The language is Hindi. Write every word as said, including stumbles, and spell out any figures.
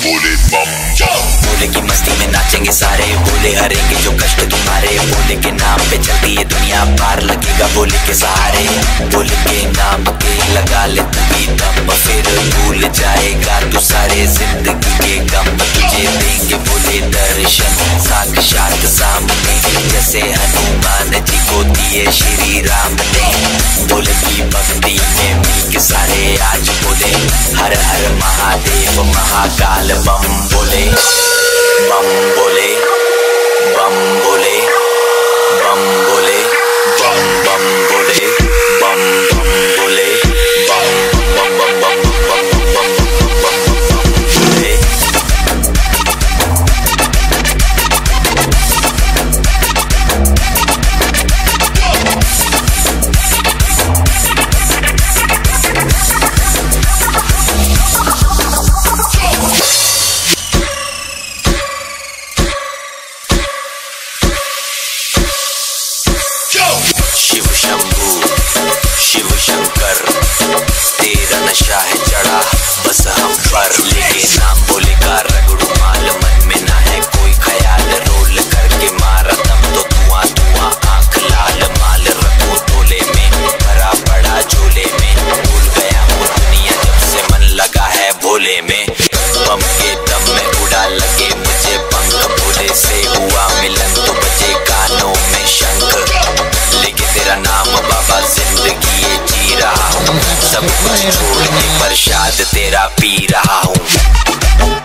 बोले बम बम। भोले की मस्ती में नाचेंगे सारे, भोले हरेंगे जो कष्ट तुम्हारे। भोले के नाम पे चलती है दुनिया, पार लगेगा भोले के सहारे। भोले के नाम के लगा ले तू भी दम, फिर भूल जाएगा तू सारे जिंदगी के गम। तुझे देंगे भोले दर्शन साक्षात सामने, जैसे हनुमान जी को दिए श्री राम ने। भोले की भक्ति में मिल के सारे आज बोले हर हर महादेव महाकाल बम बोले। बम बोले बम बोले बम बोले बम बम बोले बम बम बोले बम बम बम बम बम बम बम बोले। शिव शंभू शिव शंकर तेरा नशा है चढ़ा बस हम पर, लेके नाम भोले का रगड़ू माल, मन में ना है कोई ख्याल। रोल करके मारा दम तो धुआं धुआं आंख लाल, माल रखो तोले में भरा पड़ा झोले में। भूल गया हूँ दुनिया जब से मन लगा है भोले में। बम के दम में उड़ा लगे मुझे पंख, भोले से हुआ मिलन तो बजे कानों में शंख। लेके तेरा नाम बाबा जिंदगी ये जी रहा हूँ, सब कुछ छोड़ के प्रसाद तेरा पी रहा हूँ।